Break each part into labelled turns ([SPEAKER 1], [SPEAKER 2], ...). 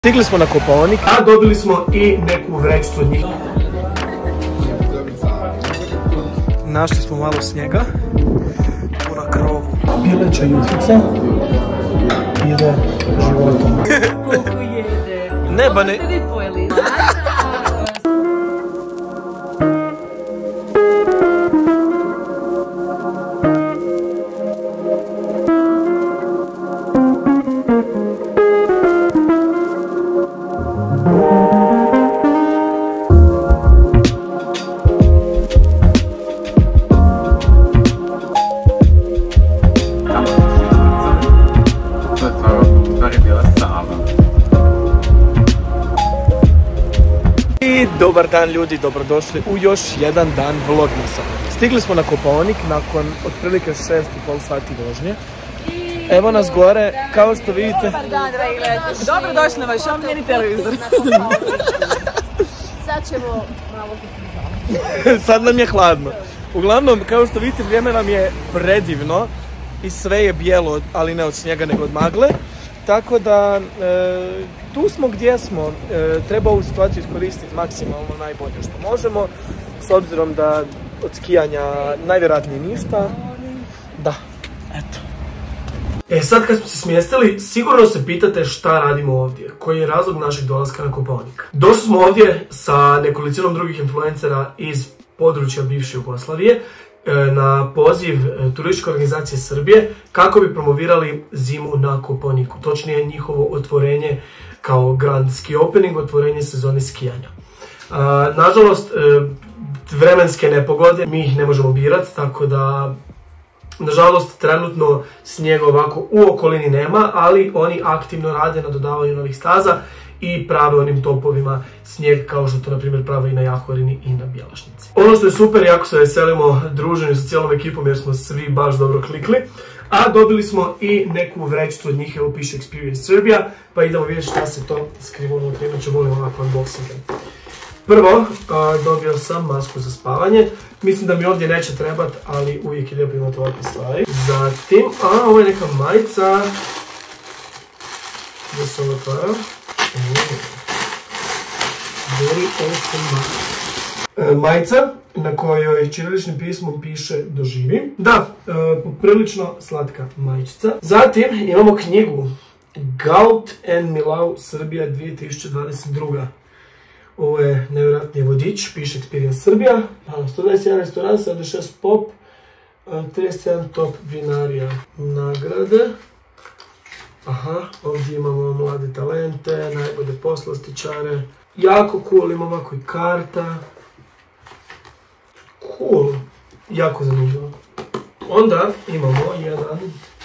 [SPEAKER 1] Stigli smo na Kopaonik, a dobili smo i neku vrećicu od njih. Našli smo malo snijega, tu na krovu. Pileća juhica ide životom.
[SPEAKER 2] Koliko jede?
[SPEAKER 1] Neba ne... Dobar dan ljudi, dobrodošli u još jedan dan vlogmasa. Stigli smo na Kopaonik nakon otprilike 6,5 sati vožnje. Evo nas gore, kao što vidite...
[SPEAKER 2] Dobar dan, dragi gledatelji. Dobrodošli na vaš omiljeni televizor. Sad ćemo malo kupiti.
[SPEAKER 1] Sad nam je hladno. Uglavnom, kao što vidite, vrijeme nam je predivno i sve je bijelo, ali ne od snijega nego od magle. Tako da, tu smo gdje smo, treba ovu situaciju iskoristiti maksimalno najbolje što možemo, s obzirom da od skijanja najvjerojatnije ništa, da, eto. Sad kad smo se smjestili, sigurno se pitate šta radimo ovdje, koji je razlog našeg dolaska na Kopaonik. Došli smo ovdje sa nekolicinom drugih influencera iz područja bivše Jugoslavije, na poziv turističke organizacije Srbije kako bi promovirali zimu na Kopaoniku, točnije njihovo otvorenje kao Grand Ski Opening, otvorenje sezone skijanja. Nažalost, vremenske nepogode, mi ih ne možemo birati, tako da nažalost trenutno snijega ovako u okolini nema, ali oni aktivno rade na dodavanju novih staza i prave onim topovima snijeg kao što to na primjer prave i na Jahorini i na Bjelašnici. Ono što je super, jako se veselimo druženju sa cijelom ekipom jer smo svi baš dobro klikli. A dobili smo i neku vrećicu od njih, evo piše Experience Serbia, pa idemo vidjeti šta se to skriva unutra, inače volim ovako unboxinge. Prvo, dobio sam masku za spavanje, mislim da mi ovdje neće trebat, ali uvijek je lijepo imati ovakve stvari. Zatim, ovo je neka majica, gdje se ovo otvara. Very awesome majica na kojoj ćiriličnim pismom piše doživi. Da, poprilično slatka majičica. Zatim imamo knjigu Gaut and Milau Srbija 2022. Ovo je nevjerojatni vodič, piše Experience Serbia. 121 restoran, 76 pop, 31 top vinarija. Nagrade. Aha, ovdje imamo mlade talente, najbolje poslastičare. Jako cool, imamo ovako i karta. Cool, jako zanimljivo. Onda imamo jedan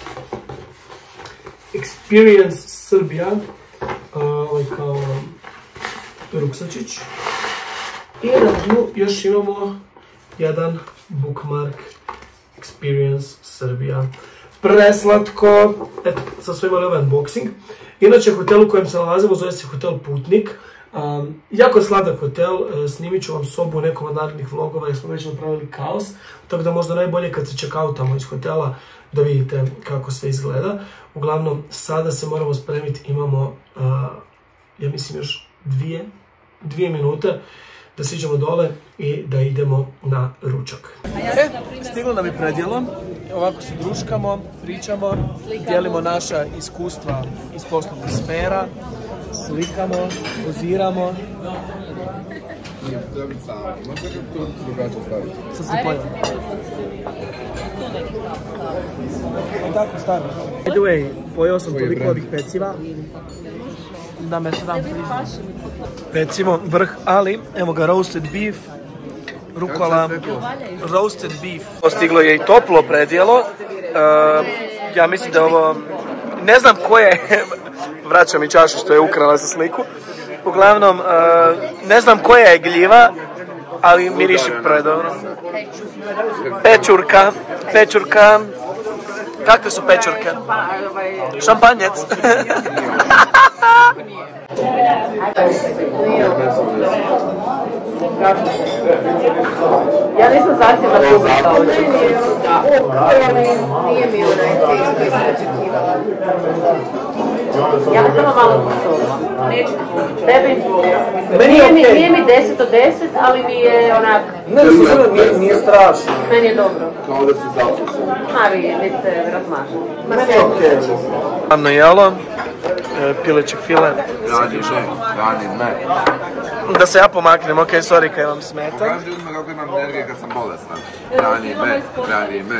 [SPEAKER 1] Experience Serbia, ovaj kao ruksačić. I na dnu još imamo jedan bookmark Experience Serbia. Preslatko, eto, sad smo imali ovaj unboxing. Inače, hotel u kojem se nalazimo zove se Hotel Putnik. Jako sladak hotel, snimit ću vam sobu u nekom od narednih vlogova jer smo već napravili kaos. Tako da možda najbolje kad se checkoutamo iz hotela da vidite kako sve izgleda. Uglavnom, sada se moramo spremiti, imamo, ja mislim još dvije minute da siđemo dole i da idemo na ručak. Stiglo nam je predjelo, ovako se druškamo, pričamo, dijelimo naša iskustva iz poslovnih sfera, slikamo, poziramo. Sad se pojavim. Tako stavim. By the way, pojeo sam toliko ovih peciva da me sram priznam. Pecivo, vrh, ali evo ga roasted beef, rukola, roasted beef. Stiglo je i toplo predjelo. Ja mislim da ovo, ne znam ko je, vraća mi čašu što je ukrala za sliku. Uglavnom, ne znam koja je gljiva, ali miriši predobro. Pečurka. Kakve su pečurke? Šampanjec.
[SPEAKER 2] Ja nisam zahtjeva publika ovdje. Nije mi onaj tekst koji sam očekivala.
[SPEAKER 3] Ja bi samo malo posolila. Neću tebi.
[SPEAKER 1] Meni je okej.
[SPEAKER 3] Nije mi 10 od 10, ali mi je onak...
[SPEAKER 1] Nije strašno.
[SPEAKER 3] Meni je dobro.
[SPEAKER 4] Kao da si zapušen.
[SPEAKER 3] Ma vi ste razmaženi.
[SPEAKER 1] Meni je okej. Ravno jelo, pileće file.
[SPEAKER 4] Rani me.
[SPEAKER 1] Da se ja pomaknem, okej, sorry kaj vam smeta.
[SPEAKER 4] Pokaži ljudima kako imam energije kad sam bolestan. Rani me.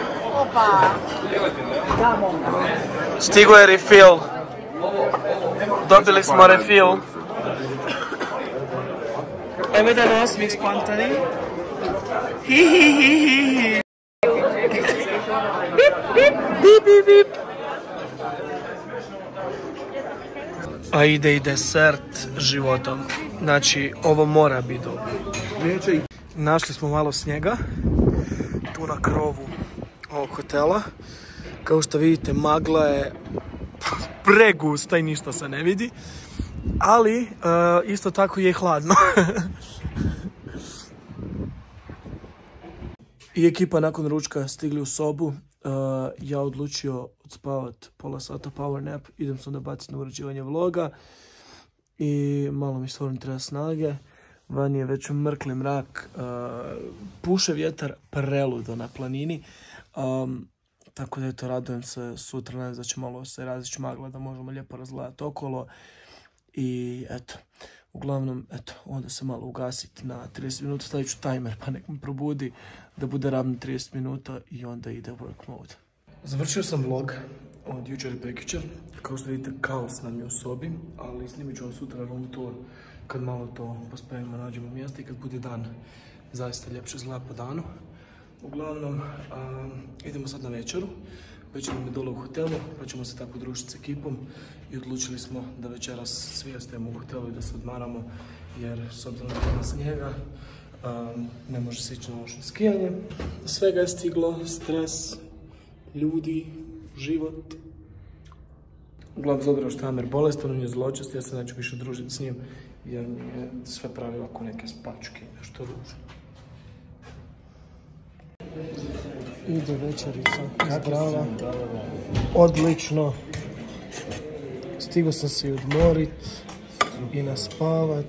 [SPEAKER 1] Stigo je refill. Dobili smo refill. Evo jedan osmih spontani. Hi. Bip. A ide i desert životom. Znači, ovo mora biti dobro. Našli smo malo snijega. Tu na krovu ovog hotela. Kao što vidite, magla je pregusta i ništa se ne vidi. Ali, isto tako je i hladno. I ekipa nakon ručka stigli u sobu. Ja odlučio odspavat pola sata power nap. Idem se onda baciti na uređivanje vloga. I malo mi stvarno treba snage. Van je već mrkli mrak. Puše vjetar preludo na planini. Tako da eto, radujem se sutra, nadam da će malo se razići magla, da možemo lijepo razgledati okolo. I eto, uglavnom, eto, onda se malo ugasiti na 30 minuta, stavit ću timer pa nek me probudi da bude ravno 30 minuta i onda ide work mode. Završio sam vlog od jučer i prekjučer. Kao što vidite, kaos nam je u sobi, ali snimit ću vam sutra room tour kad malo to pospavimo, nađemo mjesto i kad bude dan zaista ljepše izgleda po danu. Uglavnom, idemo sad na večeru. Večer nam je dole u hotelu, pa ćemo se tako družiti s ekipom i odlučili smo da večeras svi ostajemo u hotelu i da se odmaramo, jer s obzirom da ima snijega, ne može se ići na noćno skijanje. Svega je stiglo, stres, ljudi, život. Uglavnom, zobira što je Amer bolestan, on je zločest, ja se neću više družiti s njim, jer mi je sve pravi ovako neke spačke, nešto ružno. Ide večerica, zdrava, odlično. Stigao sam se i odmorit i naspavat.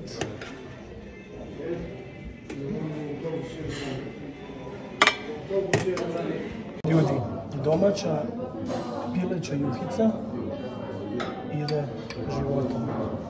[SPEAKER 1] Ljudi, domaća pileća juhica ide životom.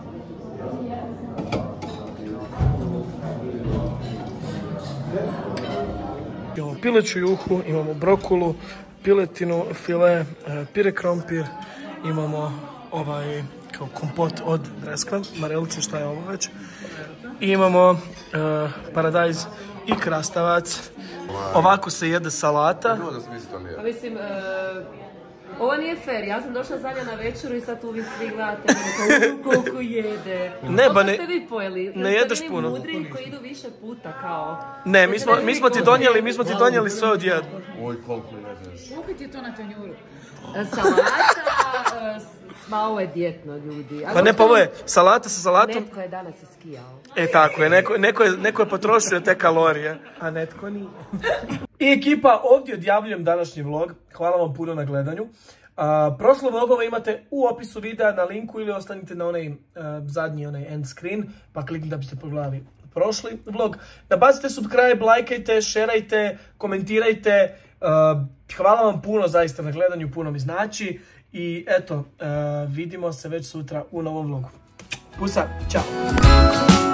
[SPEAKER 1] Imamo pileću juhu, imamo brokulu, piletinu, file, pire krompir, imamo ovaj kao kompot od breskve, marelice, šta je ovo već. I imamo paradajz i krastavac. Ovako se jede salata.
[SPEAKER 3] Pa mislim, ovo nije fair, ja sam došla zadnja na večeru i sad tu vi svi gledate koliko jede.
[SPEAKER 1] Ne, ba ne,
[SPEAKER 3] ste vi pojeli?
[SPEAKER 1] ne jedeš puno.
[SPEAKER 3] Mudri koji idu više puta kao...
[SPEAKER 1] Ne, mi smo ti donijeli sve od jednu.
[SPEAKER 4] Oj, koliko jedeš.
[SPEAKER 2] Koliko ti je to na tanjuru?
[SPEAKER 3] Salata, ma ovo je djetno, ljudi.
[SPEAKER 1] Pa ne, pa ovo je salata sa salatom.
[SPEAKER 3] Netko je danas iskijao.
[SPEAKER 1] Tako je, neko je potrošio te kalorije, a netko nije. I ekipa, ovdje odjavljujem današnji vlog. Hvala vam puno na gledanju. Prošle vlogove imate u opisu videa na linku ili ostanite na onaj zadnji end screen pa kliknite da biste pogledali prošli vlog. Nabacite subscribe, lajkajte, šerajte, komentirajte. Hvala vam puno zaista na gledanju, puno mi znači. I eto, vidimo se već sutra u novom vlogu. Pusa, čao!